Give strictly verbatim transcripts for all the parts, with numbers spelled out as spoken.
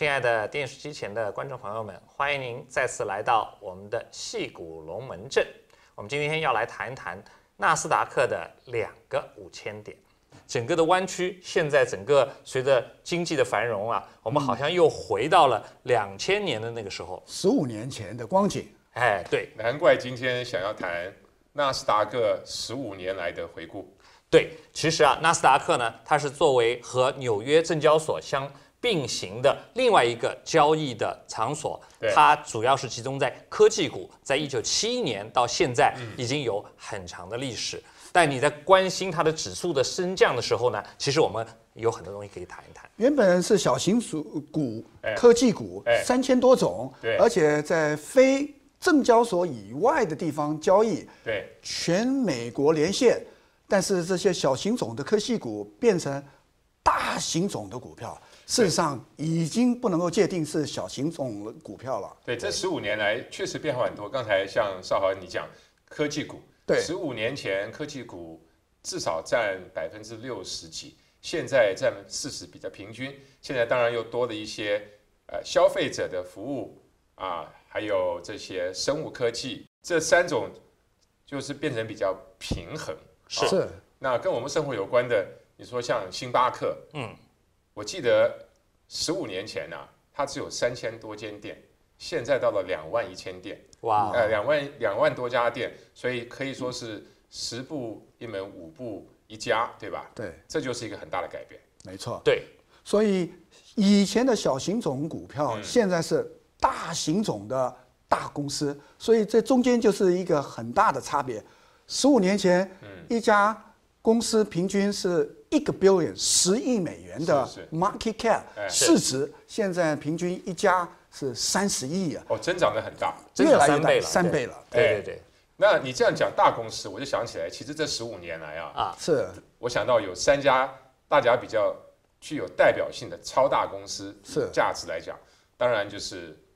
亲爱的电视机前的观众朋友们，欢迎您再次来到我们的矽谷龙门阵。我们今天要来谈一谈纳斯达克的两个五千点。整个的湾区现在整个随着经济的繁荣啊，我们好像又回到了两千年的那个时候， 十五年前的光景。 哎，对， 难怪今天想要谈纳斯达克十五年来的回顾。 对，其实啊，纳斯达克呢，它是作为和纽约证交所相并行的另外一个交易的场所，它主要是集中在科技股，在一九七一年到现在已经有很长的历史。但你在关心它的指数的升降的时候呢，其实我们有很多东西可以谈一谈。 原本是小型股、科技股三千多种，而且在非证交所以外的地方交易， 对， 全美国连线。但是这些小型种的科技股变成大型种的股票，事实上已经不能够界定是小型种的股票了。 对，这十五年来确实变化很多。刚才像少豪你讲科技股， 对， 十五年前科技股至少占百分之六十几，现在占四十，比较平均。现在当然又多了一些呃消费者的服务啊，还有这些生物科技，这三种就是变成比较平衡。 是，是， 那跟我们生活有关的，你说像星巴克，嗯，我记得十五年前呢、啊，它只有三千多间店，现在到了两万一千店， 哇， 呃，两万两万多家店，所以可以说是十步一门，五步一家，对吧？ 对， 这就是一个很大的改变。 没错， 对， 所以以前的小型种股票，嗯、现在是大型种的大公司，所以这中间就是一个很大的差别。十五年前，嗯、一家公司平均是一个 billion 十亿美元的 market cap 市值，现在平均一家是三十亿啊！ 哦，增长得很大， 越来越大， 三倍了， 三倍了。 对对对。 那你这样讲大公司，我就想起来，其实这十五年来啊， 啊是， 我想到有三家大家比较具有代表性的超大公司， 是价值来讲，当然就是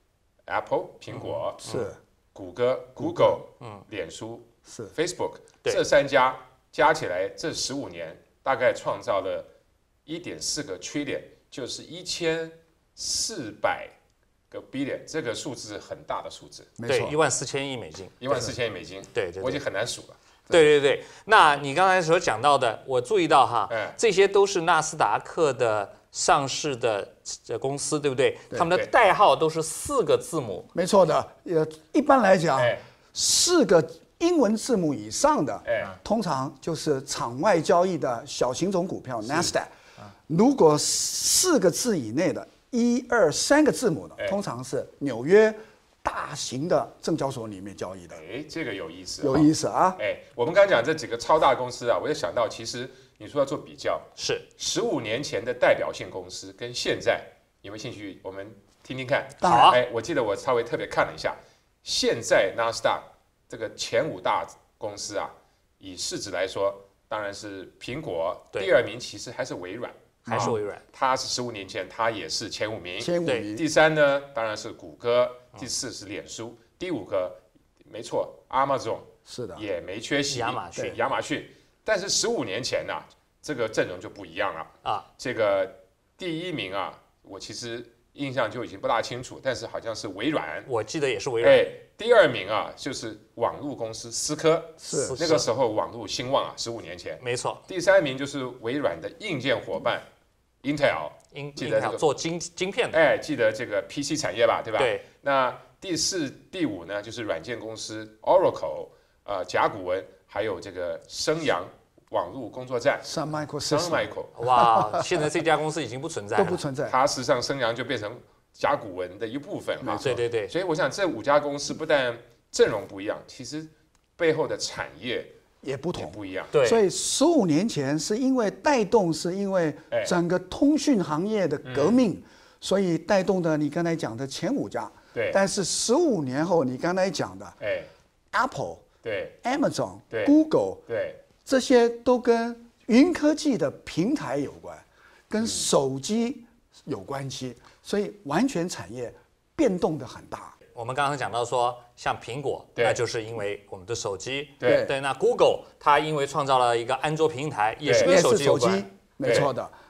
Apple 苹果， 嗯、是谷歌 Google， 嗯，脸书。 是 Facebook 这三家加起来，这十五年大概创造了一点四个 trillion， 就是一千四百个 billion， 这个数字很大的数字。 对，一万四千亿美金。 一万四千亿美金。 对 对, 对， 我已经很难数了。 对对对，那你刚才所讲到的，我注意到哈，嗯、这些都是纳斯达克的上市的公司，对不对？ 对， 他们的代号都是四个字母。 没错的，呃，一般来讲，哎、四个英文字母以上的，哎、通常就是场外交易的小型种股票 Nasdaq。如果四个字以内的，一二三个字母的，哎、通常是纽约大型的证交所里面交易的。 哎，这个有意思， 有意思啊！ 哎，我们刚才讲这几个超大公司啊，我就想到，其实你说要做比较， 是十五年前的代表性公司跟现在，有没有兴趣？我们听听看。 当然， 哎，我记得我稍微特别看了一下，现在纳斯达克这个前五大公司啊，以市值来说，当然是苹果，第二名其实还是微软， 还是微软， 它是十五年前它也是前五名， 前五名。 第三呢，当然是谷歌，第四是脸书，嗯、第五个没错 ，Amazon 是的， 也没缺席， 亚马逊， 亚马逊。但是十五年前呢、啊，这个阵容就不一样了啊。这个第一名啊，我其实印象就已经不大清楚，但是好像是微软， 我记得也是微软。 哎，第二名啊，就是网络公司思科， 是那个时候网络兴旺啊，十五年前， 没错。 第三名就是微软的硬件伙伴 Intel， 记得这个做晶晶片的， 哎，记得这个 P C 产业吧，对吧？ 对。 那第四、第五呢，就是软件公司 Oracle， 呃，甲骨文，还有这个升阳网络工作站 Sun Micro Sun Micro。 哇，现在这家公司已经不存在了， 都不存在。 它实际上升阳就变成甲骨文的一部分哈。 对对对。 所以我想这五家公司不但阵容不一样，其实背后的产业也不同， 不一样。 对。 所以十五年前是因为带动，是因为整个通讯行业的革命，嗯、所以带动的你刚才讲的前五家。 对。 但是十五年后，你刚才讲的， 哎 ，Apple， 对 ，Amazon， 对 ，Google， 对， 这些都跟云科技的平台有关，跟手机有关系，嗯、所以完全产业变动的很大。 我们刚刚讲到说，像苹果，那就是因为我们的手机， 对对。那 Google 它因为创造了一个安卓平台，也是跟手机有关， 没错的。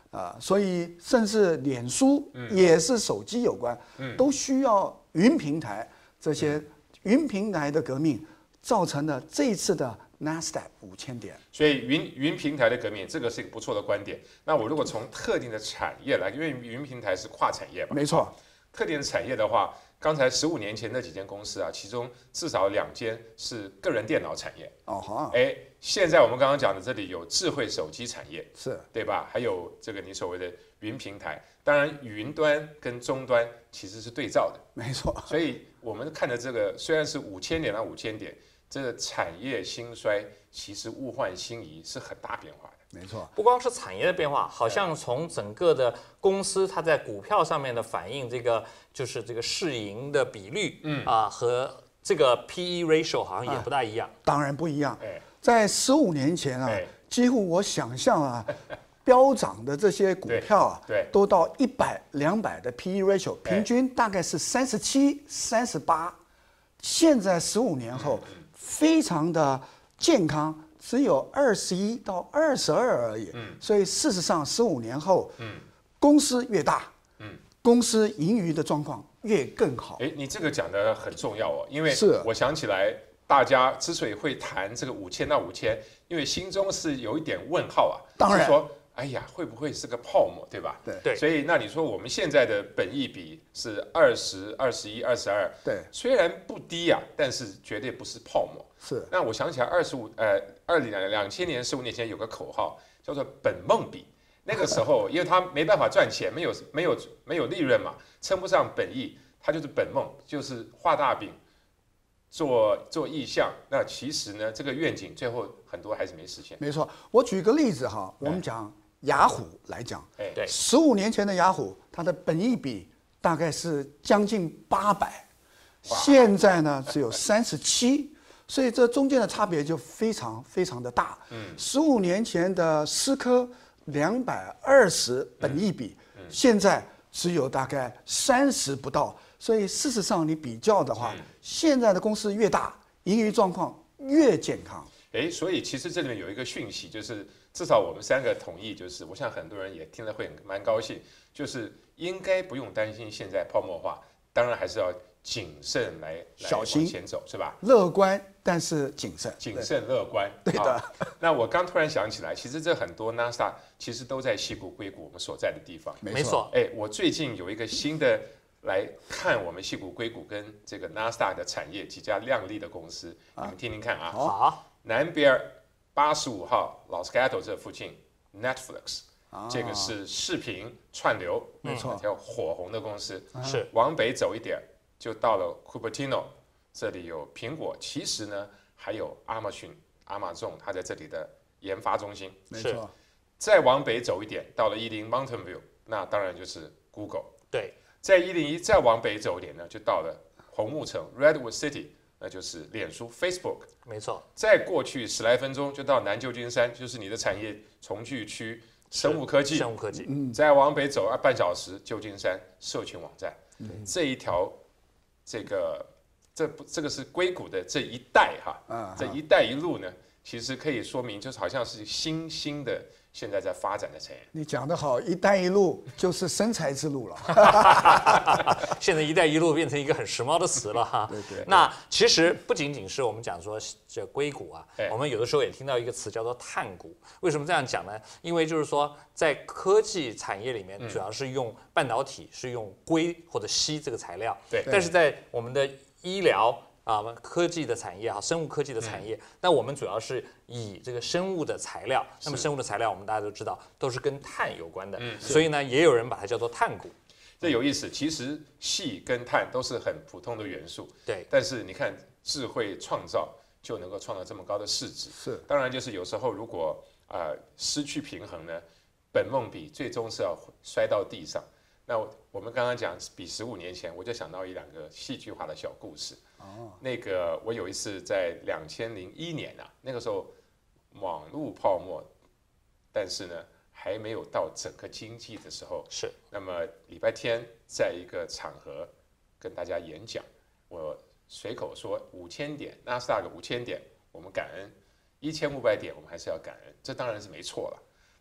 啊、呃，所以甚至脸书也是手机有关，嗯、都需要云平台。这些云平台的革命，造成了这一次的 NASDAQ 五千点。 所以云云平台的革命，这个是一个不错的观点。那我如果从特定的产业来，因为云平台是跨产业嘛， 没错。 特定的产业的话，刚才十五年前那几间公司啊，其中至少两间是个人电脑产业。 哦好。 哎，现在我们刚刚讲的这里有智慧手机产业， 是对吧？还有这个你所谓的云平台，当然云端跟终端其实是对照的， 没错。 所以我们看的这个虽然是五千点到五千点，这个产业兴衰其实物换星移是很大变化的。 没错， 不光是产业的变化，好像从整个的公司它在股票上面的反映，这个就是这个市盈的比率，嗯啊和这个 P E ratio 好像也不大一样。 啊、当然不一样。 哎、 在十五年前啊， 哎、 几乎我想象啊，飙涨的这些股票啊， 对，对都到一百、两百的 P E ratio， 平均大概是三十七、三十八。现在十五年后，嗯、非常的健康。只有二十一到二十二而已，嗯，所以事实上十五年后，嗯，公司越大，嗯，公司盈余的状况越更好。 哎，你这个讲的很重要哦，因为是我想起来，大家之所以会谈这个五千到五千，因为心中是有一点问号啊， 当然是说，哎呀，会不会是个泡沫，对吧？ 对对。 所以那你说我们现在的本益比是二十、二十一、二十二， 对， 虽然不低啊，但是绝对不是泡沫。 是。 那我想起来，二十五呃，二零两千年十五年前有个口号叫做本梦比。那个时候，因为他没办法赚钱，没有没有没有利润嘛，称不上本益，他就是本梦，就是画大饼，做做意向。那其实呢，这个愿景最后很多还是没实现。 没错，我举个例子哈，我们讲雅虎来讲， 哎， 对， 十五年前的雅虎，它的本益比大概是将近八百，现在呢只有三十七。所以这中间的差别就非常非常的大。嗯，十五年前的思科两百二十本益比，嗯嗯、现在只有大概三十不到。所以事实上你比较的话，嗯、现在的公司越大，盈余状况越健康。 哎，所以其实这里面有一个讯息，就是至少我们三个同意，就是我想很多人也听了会蛮高兴，就是应该不用担心现在泡沫化，当然还是要谨慎来小心往前走，是吧？ 乐观，但是谨慎， 谨慎乐观。 对的。 那我刚突然想起来，其实这很多 NASDAQ 其实都在矽谷硅谷我们所在的地方。 没错。 哎，我最近有一个新的来看我们矽谷硅谷跟这个 NASDAQ 的产业几家亮丽的公司，你们听听看啊。 好。 南边八十五号 Los Gatos 这附近 Netflix。这个是视频串流， 没错， 一条火红的公司。 是。 往北走一点，就到了 Cupertino， 这里有苹果，其实呢还有亚马逊、亚马逊，它在这里的研发中心。 没错。 再往北走一点，到了一零 Mountain View， 那当然就是 Google。 对。 在一零一再往北走一点呢，就到了红木城 Redwood City， 那就是脸书 Facebook。 没错。 再过去十来分钟就到南旧金山，就是你的产业重聚区。生物科技， 生物科技， 嗯，再往北走半小时，旧金山社群网站，嗯、这一条，这个，这不，这个是硅谷的这一带哈，啊、这一带一路呢，其实可以说明，就是好像是新兴的现在在发展的产业。 你讲得好，一带一路就是生财之路了。 现在一带一路变成一个很时髦的词了哈。 对 对, 对。 那其实不仅仅是我们讲说这硅谷啊，我们有的时候也听到一个词叫做碳股。为什么这样讲呢？因为就是说在科技产业里面，主要是用半导体，是用硅或者硒这个材料。 对。 但是在我们的医疗啊，科技的产业哈，生物科技的产业，那我们主要是以这个生物的材料。那么生物的材料，我们大家都知道，都是跟碳有关的。所以呢，也有人把它叫做碳股。 这有意思，其实硒跟碳都是很普通的元素。 对。 但是你看，智慧创造就能够创造这么高的市值。 是。 当然，就是有时候如果啊、呃、失去平衡呢，本梦比最终是要摔到地上。那我们刚刚讲比十五年前，我就想到一两个戏剧化的小故事。哦。那个我有一次在两千零一年啊，那个时候网络泡沫，但是呢还没有到整个经济的时候。 是。 那么礼拜天在一个场合跟大家演讲，我随口说五千点，纳斯达克五千点，我们感恩；一千五百点，我们还是要感恩。这当然是没错了。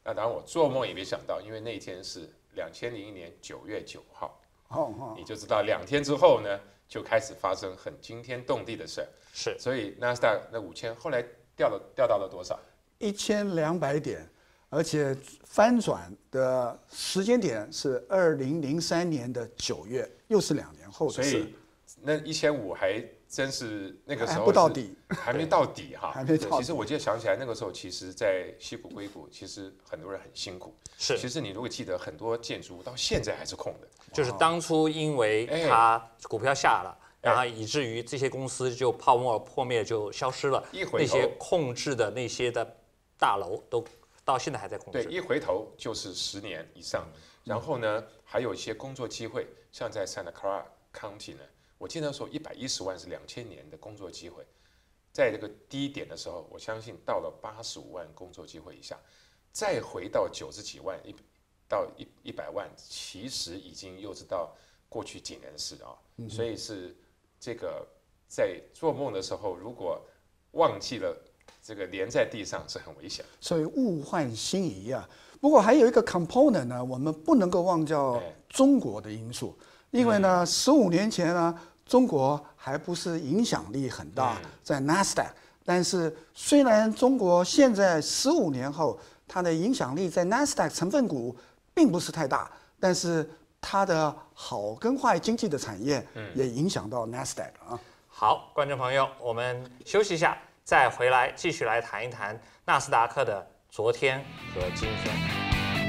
那当然我做梦也没想到，因为那一天是两千零一年九月九号， 哦哦， 你就知道两天之后呢，就开始发生很惊天动地的事儿。 是， 所以纳斯达克那五千后来掉了掉到了多少？ 一千两百点，而且翻转的时间点是二零零三年的九月，又是两年后的事。 所以那一千五还真是那个时候还不到底， 还没到底哈， 还没到底。 其实我就想起来，那个时候其实，在矽谷硅谷，其实很多人很辛苦。 是， 其实你如果记得，很多建筑物到现在还是空的。 就是当初因为它股票下了。然后以至于这些公司就泡沫破灭就消失了， 一回那些控制的那些的大楼都到现在还在控制。 对，一回头就是十年以上。然后呢，还有一些工作机会，像在 Santa Clara County 呢，我记得说一百一十万是两千年的工作机会，在这个低点的时候，我相信到了八十五万工作机会以下，再回到九十几万一到一一百万，其实已经又是到过去几年的事啊，嗯、所以是。这个在做梦的时候，如果忘记了这个连在地上是很危险， 所以物换星移啊。不过还有一个 component 呢，我们不能够忘掉中国的因素，因为呢，十五年前呢，中国还不是影响力很大，在 NASDAQ， 但是虽然中国现在十五年后它的影响力在 NASDAQ 成分股并不是太大，但是它的好跟坏经济的产业也影响到 NASDAQ 啊。 好，观众朋友，我们休息一下，再回来继续来谈一谈纳斯达克的昨天和今天。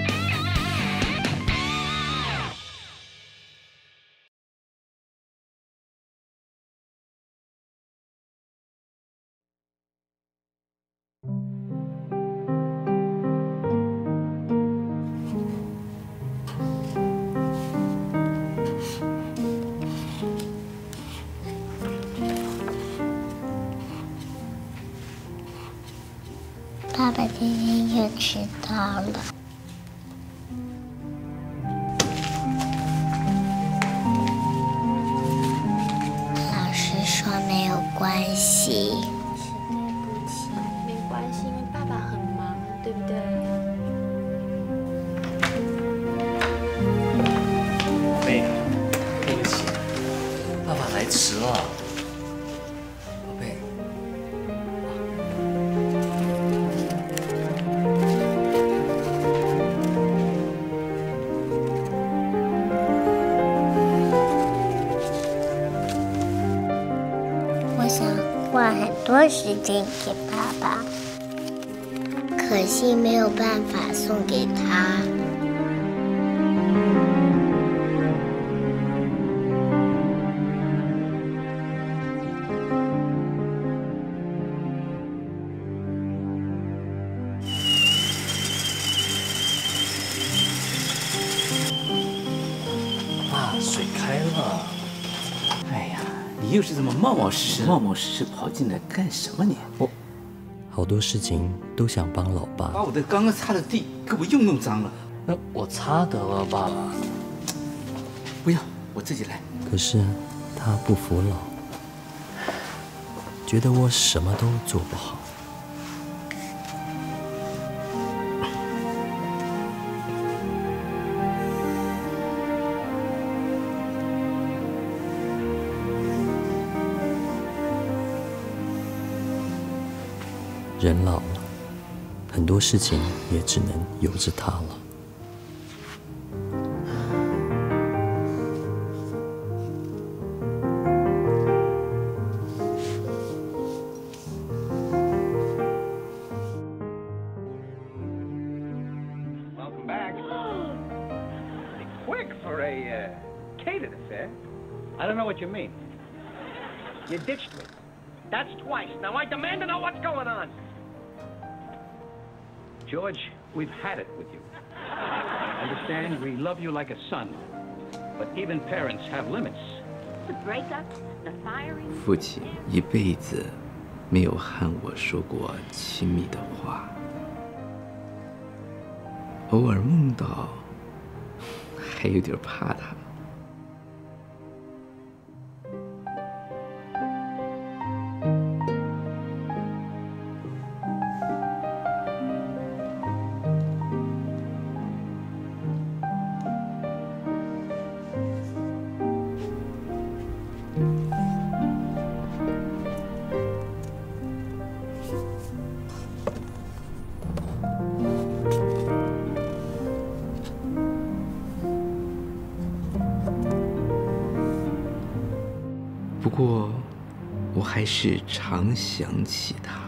爸爸今天又迟到了。老师说没有关系。 是对不起，没关系，因为爸爸很忙，对不对？ 宝贝，对不起，爸爸来迟了。 花很多时间给爸爸，可惜没有办法送给他。 爸，水开了。哎呀。你又是这么冒冒失失、冒冒失失跑进来干什么你？ 我好多事情都想帮老爸， 把我的刚刚擦的地给我又弄脏了。 那我擦得了，爸爸。 不要，我自己来。 可是他不服老，觉得我什么都做不好。人老了，很多事情也只能由着他了。 Welcome back. Quick for a uh, catered affair. I don't know what you mean. You ditched me. That's twice. Now I demand to know what's going on. George, we've had it with you. Understand, we love you like a son. But even parents have limits. The breakup, the firing. 父亲一辈子没有和我说过亲密的话，偶尔梦到，还有点怕他。 过我还是常想起他。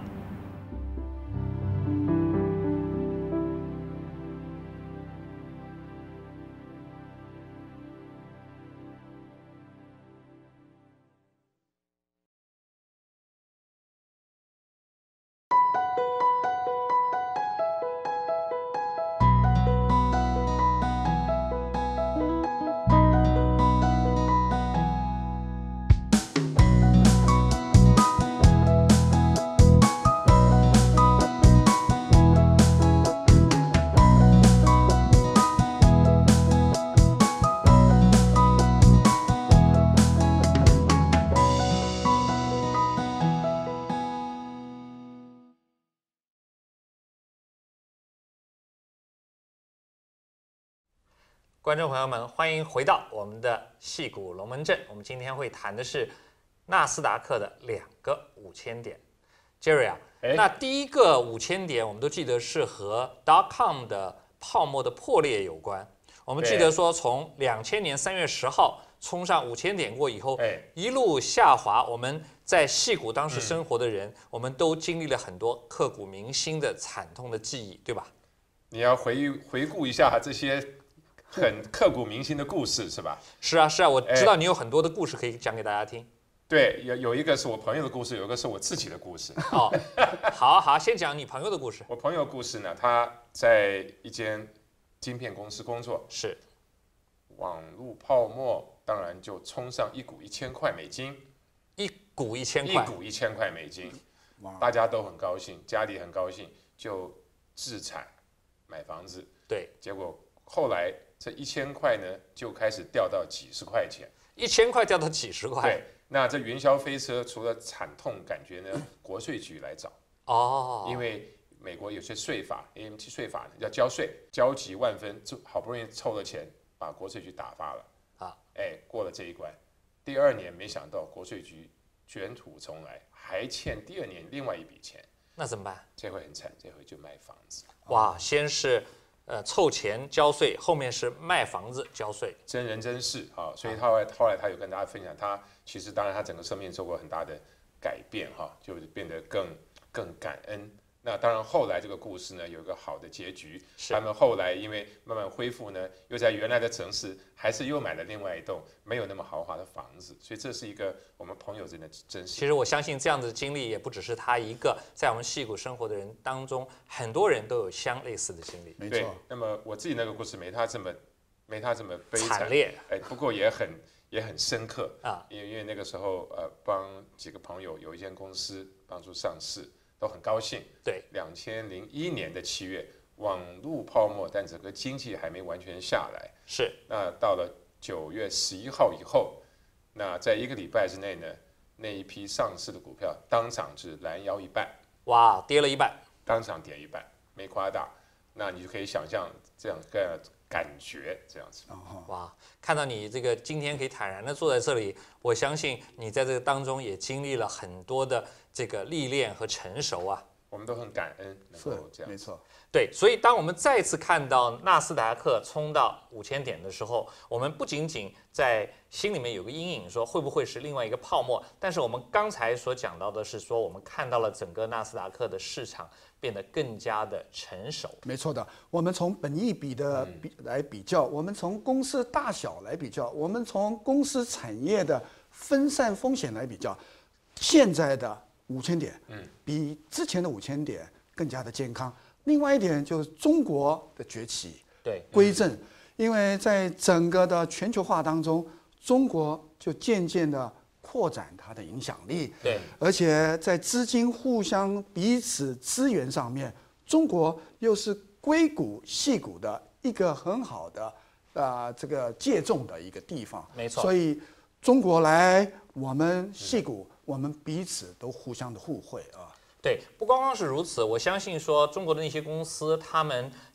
观众朋友们，欢迎回到我们的矽谷龙门阵。我们今天会谈的是纳斯达克的两个五千点。Jerry 啊，那第一个五千点，我们都记得是和 dot com 的泡沫的破裂有关。我们记得说，从两千年三月十号冲上五千点过以后，一路下滑。我们在矽谷当时生活的人，嗯、我们都经历了很多刻骨铭心的惨痛的记忆，对吧？ 你要回回顾一下这些很刻骨铭心的故事，是吧？ 是啊，是啊，我知道你有很多的故事可以讲给大家听。 对，有有一个是我朋友的故事，有一个是我自己的故事。 哦，好好，先讲你朋友的故事。 我朋友的故事呢，他在一间晶片公司工作， 是网络泡沫，当然就冲上一股一千块美金， 一股一千块， 一股一千块美金，大家都很高兴，家里很高兴，就置产买房子。 对， 结果后来这一千块呢，就开始掉到几十块钱， 一千块掉到几十块。 对。那这云霄飞车除了惨痛感觉呢，国税局来找哦， 因为美国有些税法 A M T 税法要交税，焦急万分，好不容易凑了钱，把国税局打发了啊， 哎，过了这一关。第二年没想到国税局卷土重来，还欠第二年另外一笔钱， 那怎么办？ 这回很惨，这回就卖房子。 哇，先是呃凑钱交税，后面是卖房子交税， 真人真事啊！所以他后来后来他有跟大家分享，他其实当然他整个生命受过很大的改变哈，就变得更更感恩。那当然后来这个故事呢有一个好的结局，他们后来因为慢慢恢复呢，又在原来的城市还是又买了另外一栋没有那么豪华的房子，所以这是一个我们朋友真的真实。 其实我相信这样的经历也不只是他一个，在我们矽谷生活的人当中，很多人都有相类似的经历。 没错。 那么我自己那个故事没他这么没他这么悲惨惨烈， 哎，不过也很也很深刻啊， 因为因为那个时候呃帮几个朋友有一间公司帮助上市。都很高兴。 对， 两千零一年的七月，网络泡沫，但整个经济还没完全下来。 是。 那到了九月十一号以后，那在一个礼拜之内呢，那一批上市的股票当场是拦腰一半。 哇，跌了一半。 当场跌一半，没夸大。那你就可以想象这样个感觉，这样子。 哇，看到你这个今天可以坦然的坐在这里，我相信你在这个当中也经历了很多的这个历练和成熟啊。 我们都很感恩能够这样。 没错。 对，所以当我们再次看到纳斯达克冲到五千点的时候，我们不仅仅在心里面有个阴影，说会不会是另外一个泡沫，但是我们刚才所讲到的是说，我们看到了整个纳斯达克的市场变得更加的成熟。 没错的，我们从本益比的比来比较，我们从公司大小来比较，我们从公司产业的分散风险来比较，现在的五千点，嗯，比之前的五千点更加的健康。另外一点就是中国的崛起， 对， 归正，因为在整个的全球化当中，中国就渐渐的扩展它的影响力， 对， 而且在资金互相彼此资源上面，中国又是硅谷矽谷的一个很好的啊、呃、这个借重的一个地方， 没错， 所以中国来我们矽谷，嗯、我们彼此都互相的互惠啊。 对，不光光是如此，我相信说中国的那些公司，他们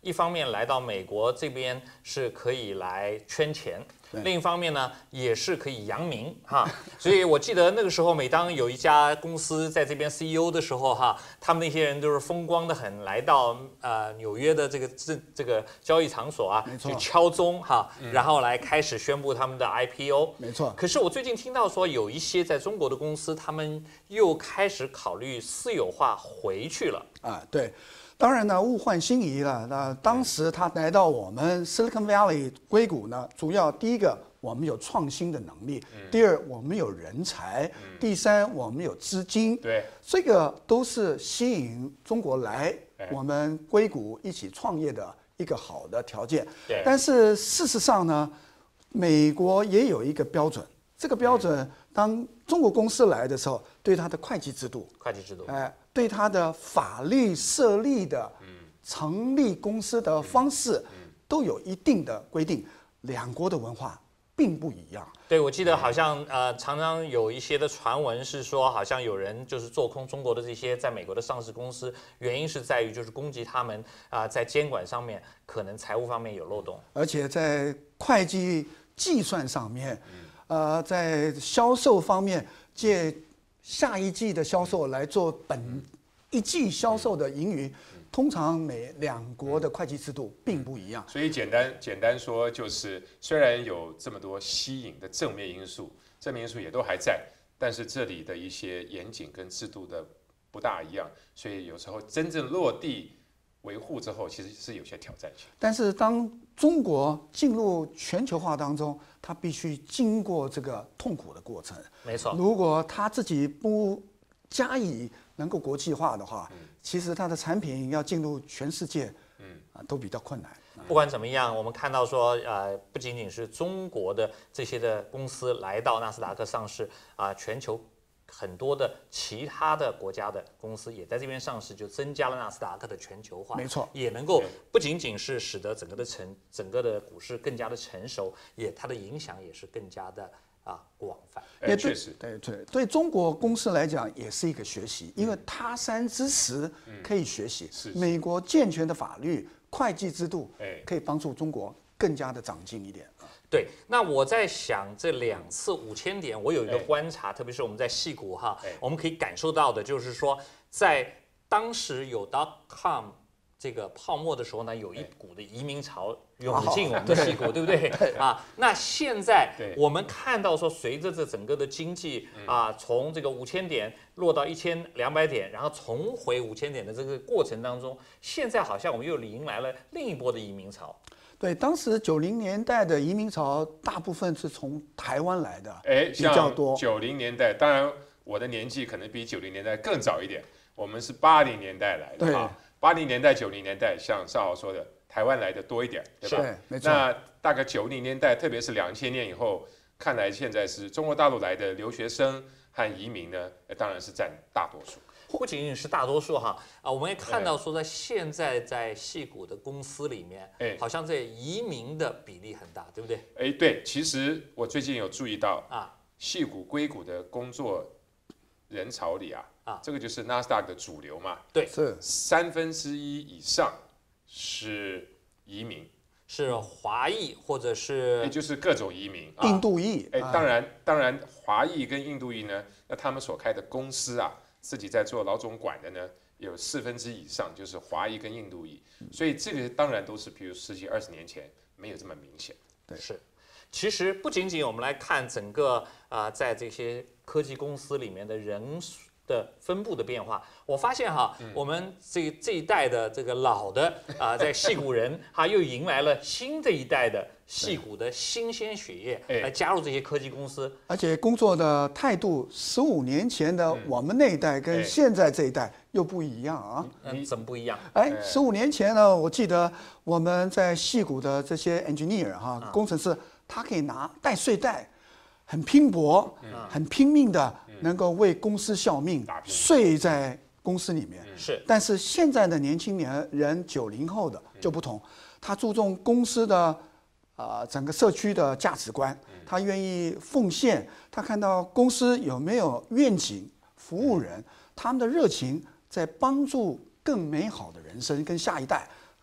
一方面来到美国这边是可以来圈钱。另一方面呢，也是可以扬名哈，所以我记得那个时候，每当有一家公司在这边 C E O 的时候哈，他们那些人都是风光的很，来到呃纽约的这个这这个交易场所啊，去敲钟哈，然后来开始宣布他们的 I P O。 没错。 可是我最近听到说，有一些在中国的公司，他们又开始考虑私有化回去了啊，对。当然呢，物换星移了。那当时他来到我们 Silicon Valley 硅谷呢，主要第一个我们有创新的能力，第二我们有人才，第三我们有资金。 对， 这个都是吸引中国来我们硅谷一起创业的一个好的条件。 对， 但是事实上呢，美国也有一个标准，这个标准当中国公司来的时候，对它的会计制度， 会计制度， 哎。对它的法律设立的、成立公司的方式，都有一定的规定。两国的文化并不一样。 对，我记得好像呃，常常有一些的传闻是说，好像有人就是做空中国的这些在美国的上市公司，原因是在于就是攻击他们啊、呃，在监管上面可能财务方面有漏洞， 而且在会计计算上面，呃，在销售方面借。下一季的销售来做本一季销售的盈余，通常每两国的会计制度并不一样。 所以简单简单说，就是虽然有这么多吸引的正面因素，正面因素也都还在，但是这里的一些严谨跟制度的不大一样，所以有时候真正落地维护之后，其实是有些挑战性。 但是当中国进入全球化当中，它必须经过这个痛苦的过程。 没错， 如果它自己不加以能够国际化的话，嗯、其实它的产品要进入全世界，嗯啊，都比较困难。 不管怎么样，我们看到说，呃，不仅仅是中国的这些的公司来到纳斯达克上市啊、呃，全球。很多的其他的国家的公司也在这边上市，就增加了纳斯达克的全球化。 没错， 也能够不仅仅是使得整个的成整个的股市更加的成熟，也它的影响也是更加的啊广泛。 也确实， 对对，对中国公司来讲也是一个学习，因为他山之石可以学习。 是美国健全的法律、会计制度，可以帮助中国更加的长进一点。 对，那我在想这两次五千点，我有一个观察，特别是我们在矽谷哈，我们可以感受到的就是说，在当时有 dot com 这个泡沫的时候呢，有一股的移民潮涌进我们的矽谷，对不对？啊，那现在我们看到说，随着这整个的经济啊，从这个五千点落到一千两百点，然后重回五千点的这个过程当中，现在好像我们又迎来了另一波的移民潮。 对，当时九零年代的移民潮，大部分是从台湾来的， 哎， 比较多。 九零年代，当然我的年纪可能比九零年代更早一点，我们是八零年代来的啊。八零年代、九零年代，像邵豪说的，台湾来的多一点，对吧？ 对，没错。 那大概九零年代，特别是两千年以后，看来现在是中国大陆来的留学生和移民呢，当然是占大多数。 不仅仅是大多数哈啊，我们也看到说，在现在在矽谷的公司里面，哎，好像这移民的比例很大，对不对？ 哎，对，其实我最近有注意到啊，矽谷硅谷的工作人潮里啊，啊，这个就是纳斯达克的主流嘛， 对， 是三分之一以上是移民， 是华裔或者是， 也就是各种移民， 印度裔， 哎，当然，当然，华裔跟印度裔呢，那他们所开的公司啊。自己在做老总管的呢，有四分之一以上就是华裔跟印度裔，所以这个当然都是，比如十几二十年前没有这么明显。 对， 是。其实不仅仅我们来看整个啊、呃，在这些科技公司里面的人的分布的变化，我发现哈，嗯、我们这这一代的这个老的啊、呃，在矽谷人，哈，又迎来了新的一代的矽谷的新鲜血液来加入这些科技公司， 而且工作的态度，十五年前的我们那一代跟现在这一代又不一样啊。 嗯，怎么不一样？ 哎，十五年前呢，我记得我们在矽谷的这些 engineer 哈、啊，工程师，他可以拿带睡袋，很拼搏，嗯、很拼命的。能够为公司效命，睡在公司里面是。 但是现在的年轻年人，九零后的就不同，他注重公司的啊、呃、整个社区的价值观，他愿意奉献，他看到公司有没有愿景，服务人，他们的热情在帮助更美好的人生跟下一代。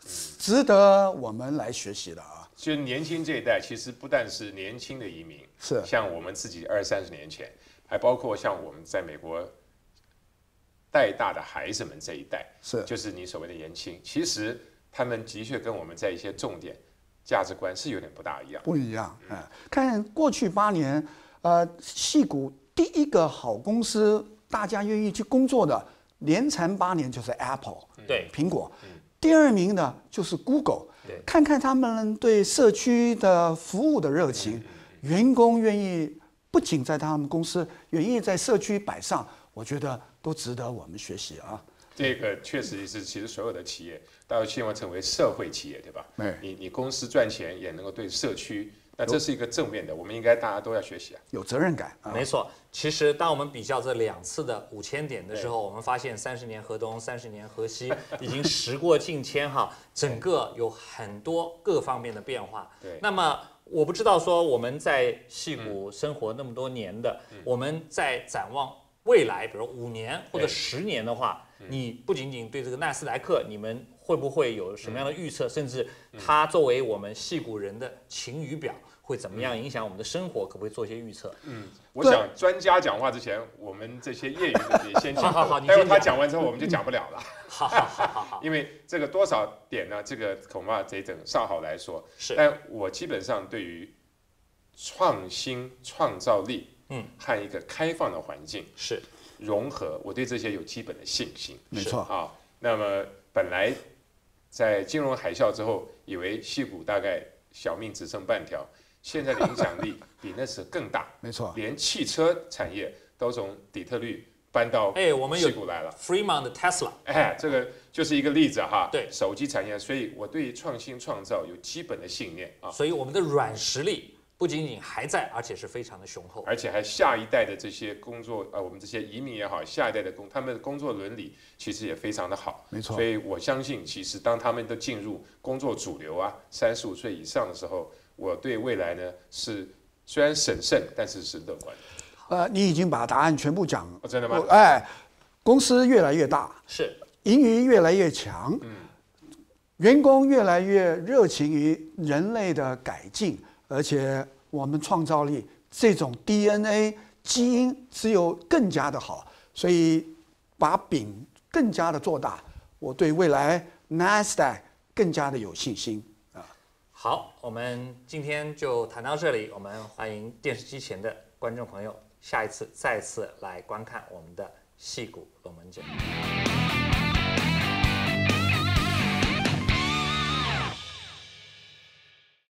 值得我们来学习的啊。 就是年轻这一代，其实不但是年轻的移民， 是像我们自己二三十年前，还包括像我们在美国带大的孩子们这一代， 是就是你所谓的年轻，其实他们的确跟我们在一些重点价值观是有点不大一样。 不一样，哎、嗯，看过去八年，呃，矽谷第一个好公司，大家愿意去工作的，连缠八年就是 Apple， 对， 苹果。嗯、第二名呢就是 Google， 看看他们对社区的服务的热情，嗯、员工愿意不仅在他们公司，愿意在社区摆上，我觉得都值得我们学习啊。 这个确实是，其实所有的企业都要希望成为社会企业，对吧？ 对， 你你公司赚钱也能够对社区，那这是一个正面的，我们应该大家都要学习啊， 有责任感。 啊、没错，其实当我们比较这两次的五千点的时候，我们发现三十年河东，三十年河西，已经时过境迁哈，整个有很多各方面的变化。 对， 那么我不知道说我们在矽谷生活那么多年的，嗯、我们在展望未来，比如五年或者十年的话。你不仅仅对这个纳斯达克，你们会不会有什么样的预测？甚至它作为我们矽谷人的晴雨表，会怎么样影响我们的生活？可不可以做一些预测？ 嗯，我想专家讲话之前，我们这些业余的也先讲。 好好好， 待会他讲完之后，我们就讲不了了。 好好好好好， 因为这个多少点呢？这个恐怕得等上好来说。 是， 但我基本上对于创新创造力，嗯，和一个开放的环境是。 融合，我对这些有基本的信心。 没错啊。那么本来在金融海啸之后，以为矽谷大概小命只剩半条，现在的影响力比那时更大。 没错， 连汽车产业都从底特律搬到哎，我们有矽谷来了。 Fremont 的 Tesla， 哎，这个就是一个例子哈。 对， 手机产业，所以我对创新创造有基本的信念啊。 所以我们的软实力。不仅仅还在，而且是非常的雄厚， 而且还下一代的这些工作，呃，我们这些移民也好，下一代的工，他们的工作伦理其实也非常的好， 没错。 所以我相信，其实当他们都进入工作主流啊，三十五岁以上的时候，我对未来呢是虽然审慎，但是是乐观的。 呃，你已经把答案全部讲了， 哦，真的吗？ 哎，公司越来越大， 是盈余越来越强，嗯，员工越来越热情于人类的改进。而且我们创造力这种 D N A 基因只有更加的好，所以把饼更加的做大。我对未来 Nasdaq 更加的有信心啊。 好，我们今天就谈到这里。我们欢迎电视机前的观众朋友，下一次再次来观看我们的矽谷龙门阵。